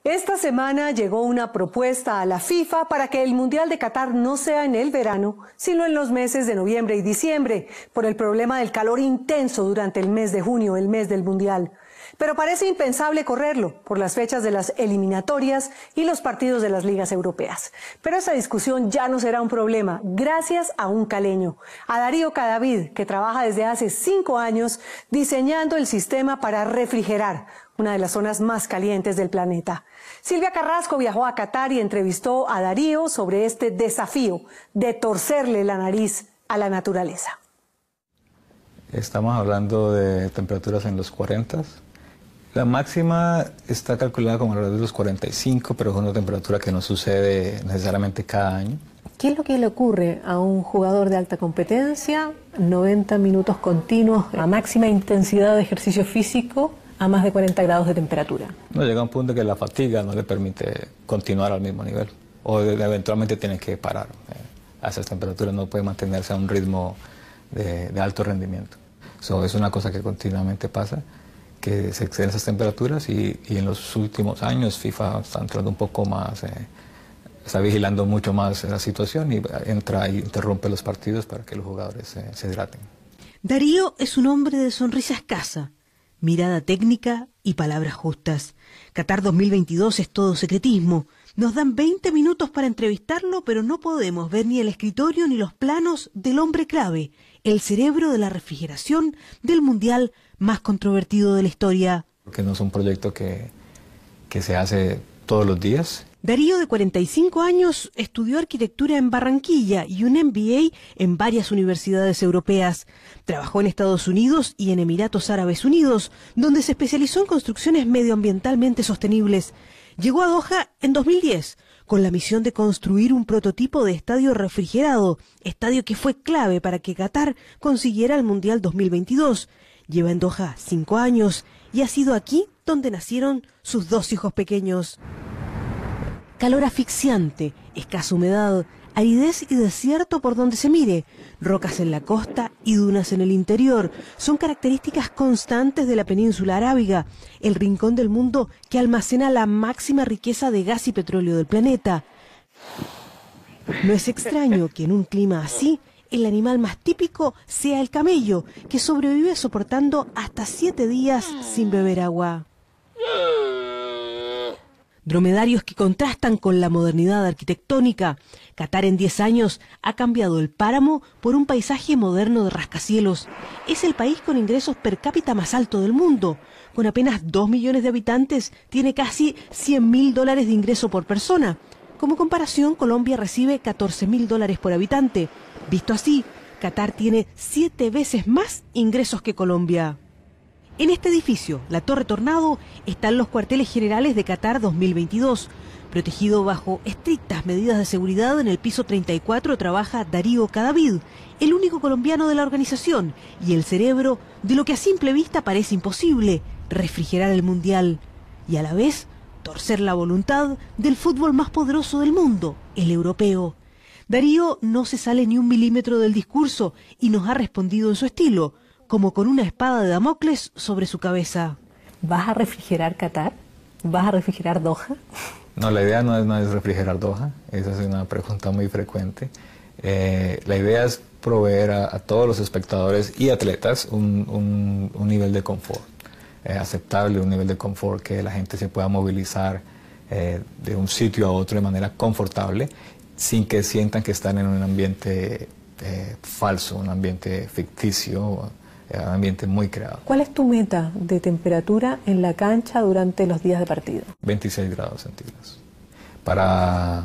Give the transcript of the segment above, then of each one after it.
Esta semana llegó una propuesta a la FIFA para que el Mundial de Qatar no sea en el verano, sino en los meses de noviembre y diciembre, por el problema del calor intenso durante el mes de junio, el mes del Mundial. Pero parece impensable correrlo por las fechas de las eliminatorias y los partidos de las ligas europeas. Pero esa discusión ya no será un problema, gracias a un caleño, a Darío Cadavid, que trabaja desde hace 5 años diseñando el sistema para refrigerar una de las zonas más calientes del planeta. Silvia Carrasco viajó a Qatar y entrevistó a Darío sobre este desafío de torcerle la nariz a la naturaleza. Estamos hablando de temperaturas en los 40. La máxima está calculada como alrededor de los 45, pero es una temperatura que no sucede necesariamente cada año. ¿Qué es lo que le ocurre a un jugador de alta competencia, 90 minutos continuos a máxima intensidad de ejercicio físico a más de 40 grados de temperatura? No, llega un punto que la fatiga no le permite continuar al mismo nivel, o eventualmente tiene que parar. A esas temperaturas no puede mantenerse a un ritmo de alto rendimiento. Es una cosa que continuamente pasa, que se exceden esas temperaturas y en los últimos años FIFA está entrando un poco más, está vigilando mucho más la situación y entra y interrumpe los partidos para que los jugadores se hidraten. Darío es un hombre de sonrisa escasa, mirada técnica y palabras justas. Qatar 2022 es todo secretismo. Nos dan 20 minutos para entrevistarlo, pero no podemos ver ni el escritorio ni los planos del hombre clave, el cerebro de la refrigeración del mundial más controvertido de la historia. Porque no es un proyecto que se hace todos los días. Darío, de 45 años, estudió arquitectura en Barranquilla y un MBA en varias universidades europeas. Trabajó en Estados Unidos y en Emiratos Árabes Unidos, donde se especializó en construcciones medioambientalmente sostenibles. Llegó a Doha en 2010 con la misión de construir un prototipo de estadio refrigerado, estadio que fue clave para que Qatar consiguiera el Mundial 2022. Lleva en Doha 5 años y ha sido aquí donde nacieron sus 2 hijos pequeños. Calor asfixiante, escasa humedad, aridez y desierto por donde se mire, rocas en la costa y dunas en el interior, son características constantes de la península arábiga, el rincón del mundo que almacena la máxima riqueza de gas y petróleo del planeta. No es extraño que en un clima así, el animal más típico sea el camello, que sobrevive soportando hasta 7 días sin beber agua. Dromedarios que contrastan con la modernidad arquitectónica. Qatar en 10 años ha cambiado el páramo por un paisaje moderno de rascacielos. Es el país con ingresos per cápita más alto del mundo. Con apenas 2 millones de habitantes, tiene casi $100.000 de ingreso por persona. Como comparación, Colombia recibe $14.000 por habitante. Visto así, Qatar tiene 7 veces más ingresos que Colombia. En este edificio, la Torre Tornado, están los cuarteles generales de Qatar 2022. Protegido bajo estrictas medidas de seguridad, en el piso 34 trabaja Darío Cadavid, el único colombiano de la organización y el cerebro de lo que a simple vista parece imposible, refrigerar el mundial y a la vez torcer la voluntad del fútbol más poderoso del mundo, el europeo. Darío no se sale ni un milímetro del discurso y nos ha respondido en su estilo, como con una espada de Damocles sobre su cabeza. ¿Vas a refrigerar Qatar? ¿Vas a refrigerar Doha? No, la idea no es refrigerar Doha, esa es una pregunta muy frecuente. La idea es proveer a todos los espectadores y atletas un nivel de confort aceptable, un nivel de confort que la gente se pueda movilizar de un sitio a otro de manera confortable, sin que sientan que están en un ambiente falso, un ambiente ficticio, un ambiente muy creado. ¿Cuál es tu meta de temperatura en la cancha durante los días de partido? 26 grados centígrados. Para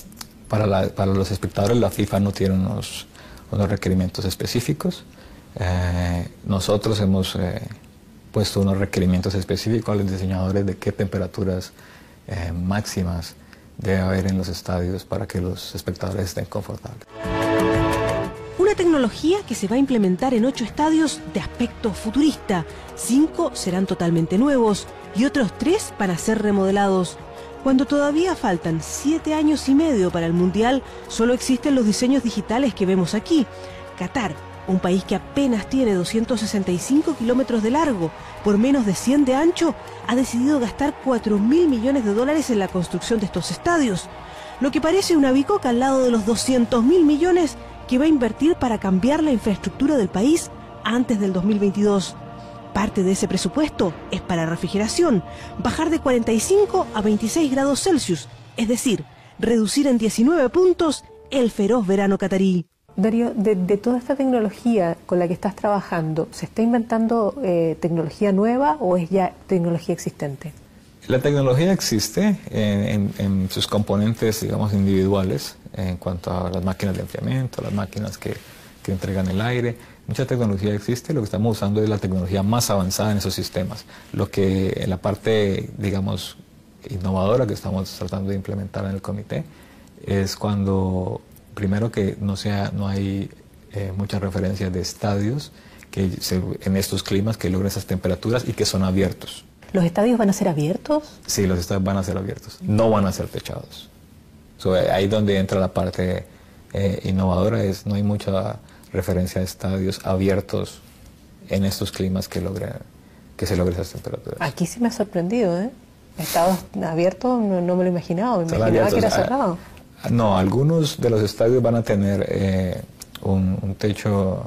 los espectadores, la FIFA no tiene unos requerimientos específicos. Nosotros hemos puesto unos requerimientos específicos a los diseñadores de qué temperaturas máximas debe haber en los estadios para que los espectadores estén confortables. Una tecnología que se va a implementar en 8 estadios de aspecto futurista. 5 serán totalmente nuevos y otros 3 van a ser remodelados. Cuando todavía faltan 7 años y medio para el Mundial, solo existen los diseños digitales que vemos aquí. Qatar un país que apenas tiene 265 kilómetros de largo por menos de 100 de ancho, ha decidido gastar 4.000 millones de dólares en la construcción de estos estadios, lo que parece una bicoca al lado de los 200.000 millones que va a invertir para cambiar la infraestructura del país antes del 2022. Parte de ese presupuesto es para refrigeración, bajar de 45 a 26 grados Celsius, es decir, reducir en 19 puntos el feroz verano catarí. Darío, de toda esta tecnología con la que estás trabajando, ¿se está inventando tecnología nueva o es ya tecnología existente? La tecnología existe en sus componentes, digamos, individuales, en cuanto a las máquinas de enfriamiento, las máquinas que entregan el aire. Mucha tecnología existe, lo que estamos usando es la tecnología más avanzada en esos sistemas. Lo que en la parte, digamos, innovadora que estamos tratando de implementar en el comité es cuando, primero, que no hay muchas referencias de estadios en estos climas que logren esas temperaturas y que son abiertos. ¿Los estadios van a ser abiertos? Sí, los estadios van a ser abiertos, no van a ser techados. Ahí donde entra la parte innovadora, no hay mucha referencia a estadios abiertos en estos climas que se logren esas temperaturas. Aquí sí me ha sorprendido, ¿eh? Estadios abiertos no me lo imaginaba, me imaginaba que era cerrado. No, algunos de los estadios van a tener un techo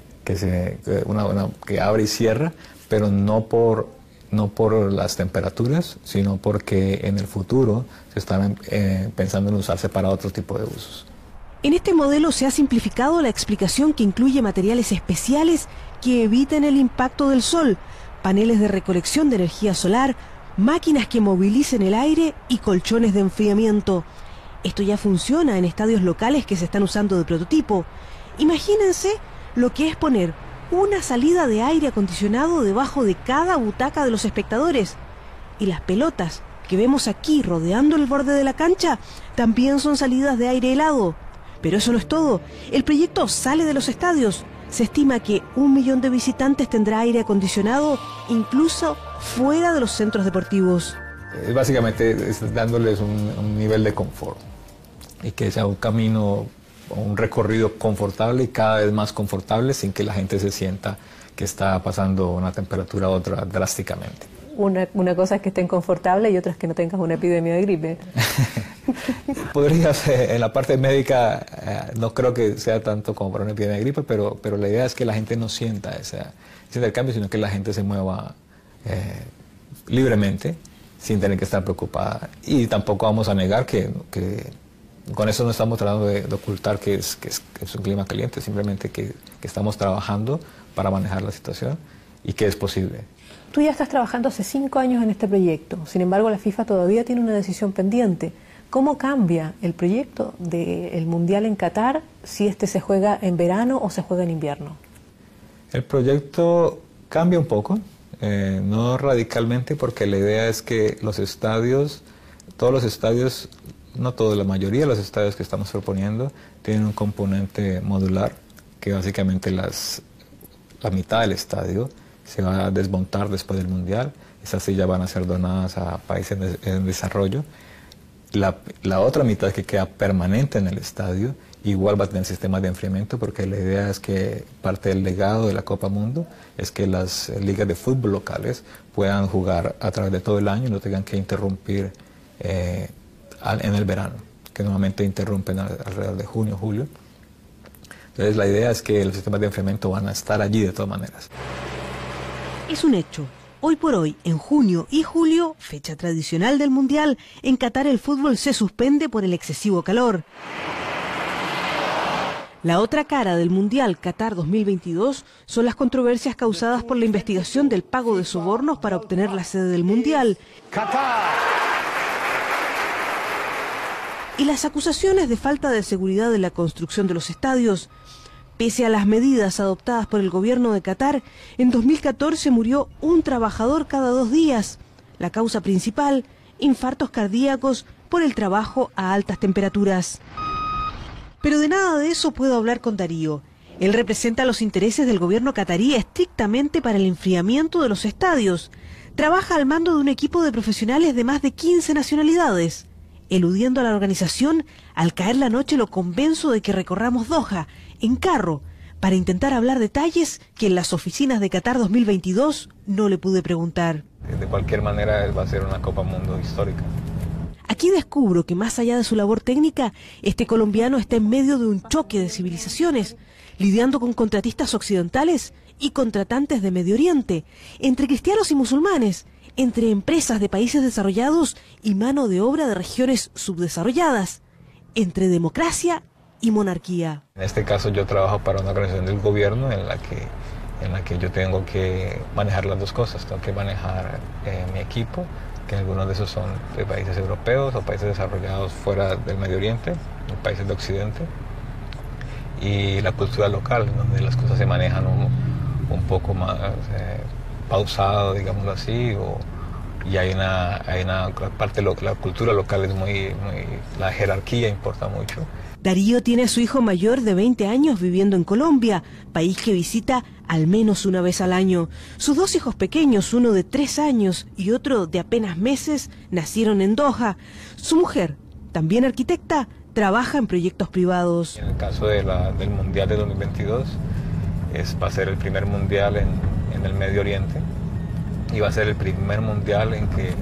que abre y cierra, pero no por las temperaturas, sino porque en el futuro se están pensando en usarse para otro tipo de usos. En este modelo se ha simplificado la explicación, que incluye materiales especiales que eviten el impacto del sol, paneles de recolección de energía solar, máquinas que movilicen el aire y colchones de enfriamiento. Esto ya funciona en estadios locales que se están usando de prototipo. Imagínense lo que es poner una salida de aire acondicionado debajo de cada butaca de los espectadores. Y las pelotas que vemos aquí rodeando el borde de la cancha también son salidas de aire helado. Pero eso no es todo. El proyecto sale de los estadios. Se estima que 1 millón de visitantes tendrá aire acondicionado, incluso fuera de los centros deportivos. Básicamente dándoles un nivel de confort y que sea un camino, un recorrido confortable y cada vez más confortable, sin que la gente se sienta que está pasando una temperatura a otra drásticamente. Una cosa es que estén confortables y otra es que no tengas una epidemia de gripe. Podría ser, en la parte médica no creo que sea tanto como para una epidemia de gripe, pero la idea es que la gente no sienta ese intercambio, sino que la gente se mueva libremente, sin tener que estar preocupada. Y tampoco vamos a negar que con eso no estamos tratando de ocultar que es un clima caliente, simplemente que estamos trabajando para manejar la situación y que es posible. Tú ya estás trabajando hace 5 años en este proyecto, sin embargo la FIFA todavía tiene una decisión pendiente. ¿Cómo cambia el proyecto del Mundial en Qatar si este se juega en verano o se juega en invierno? El proyecto cambia un poco, no radicalmente, porque la idea es que los estadios, todos los estadios, no todos, la mayoría de los estadios que estamos proponiendo tienen un componente modular, que básicamente la mitad del estadio se va a desmontar después del Mundial. Esas sillas van a ser donadas a países en desarrollo. La otra mitad que queda permanente en el estadio igual va a tener sistemas de enfriamiento, porque la idea es que parte del legado de la Copa Mundo es que las ligas de fútbol locales puedan jugar a través de todo el año y no tengan que interrumpir en el verano, que normalmente interrumpen alrededor de junio, julio. Entonces la idea es que los sistemas de enfriamiento van a estar allí de todas maneras. Es un hecho. Hoy por hoy, en junio y julio, fecha tradicional del Mundial, en Qatar el fútbol se suspende por el excesivo calor. La otra cara del Mundial Qatar 2022 son las controversias causadas por la investigación del pago de sobornos para obtener la sede del Mundial. ¡Qatar! Y las acusaciones de falta de seguridad en la construcción de los estadios. Pese a las medidas adoptadas por el gobierno de Qatar, en 2014 murió un trabajador cada 2 días. La causa principal, infartos cardíacos por el trabajo a altas temperaturas. Pero de nada de eso puedo hablar con Darío. Él representa los intereses del gobierno catarí estrictamente para el enfriamiento de los estadios. Trabaja al mando de un equipo de profesionales de más de 15 nacionalidades. Eludiendo a la organización, al caer la noche lo convenzo de que recorramos Doha en carro para intentar hablar detalles que en las oficinas de Qatar 2022 no le pude preguntar. De cualquier manera va a ser una Copa Mundo histórica. Aquí descubro que más allá de su labor técnica, este colombiano está en medio de un choque de civilizaciones, lidiando con contratistas occidentales y contratantes de Medio Oriente, entre cristianos y musulmanes, entre empresas de países desarrollados y mano de obra de regiones subdesarrolladas, entre democracia y monarquía. En este caso yo trabajo para una organización del gobierno en la que yo tengo que manejar las dos cosas. Tengo que manejar mi equipo, que algunos de esos son de países europeos o países desarrollados fuera del Medio Oriente, países de Occidente, y la cultura local, donde las cosas se manejan un poco más pausado, digámoslo así, y hay una parte la cultura local es muy, la jerarquía importa mucho. Darío tiene a su hijo mayor de 20 años viviendo en Colombia, país que visita al menos una vez al año. Sus dos hijos pequeños, uno de 3 años y otro de apenas meses, nacieron en Doha. Su mujer, también arquitecta, trabaja en proyectos privados. En el caso del Mundial de 2022, va a ser el primer Mundial en el Medio Oriente y va a ser el primer Mundial en que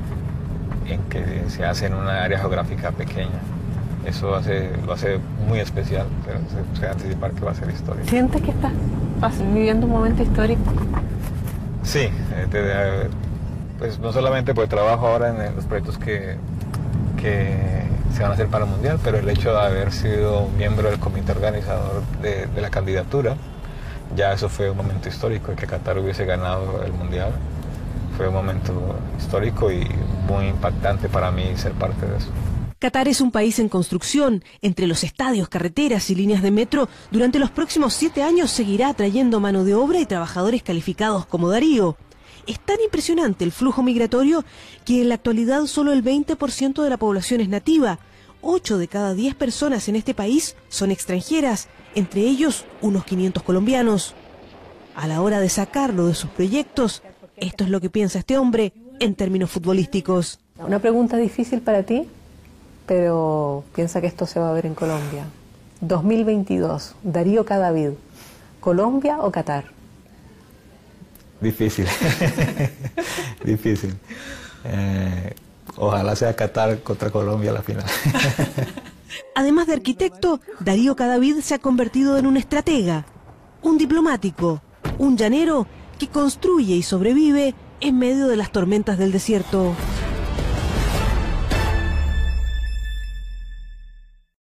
se hace en una área geográfica pequeña. Eso lo hace muy especial, se anticipar que va a ser histórico. ¿Sientes que estás viviendo un momento histórico? Sí, pues no solamente por el trabajo ahora en los proyectos que se van a hacer para el Mundial, pero el hecho de haber sido miembro del comité organizador de la candidatura, ya eso fue un momento histórico, que Qatar hubiese ganado el Mundial. Fue un momento histórico y muy impactante para mí ser parte de eso. Qatar es un país en construcción. Entre los estadios, carreteras y líneas de metro, durante los próximos 7 años seguirá atrayendo mano de obra y trabajadores calificados como Darío. Es tan impresionante el flujo migratorio que en la actualidad solo el 20% de la población es nativa. 8 de cada 10 personas en este país son extranjeras, entre ellos unos 500 colombianos. A la hora de sacarlo de sus proyectos, esto es lo que piensa este hombre en términos futbolísticos. Una pregunta difícil para ti, pero piensa que esto se va a ver en Colombia. 2022, Darío Cadavid, ¿Colombia o Qatar? Difícil, difícil. Ojalá sea Qatar contra Colombia a la final. Además de arquitecto, Darío Cadavid se ha convertido en un estratega, un diplomático, un llanero que construye y sobrevive en medio de las tormentas del desierto.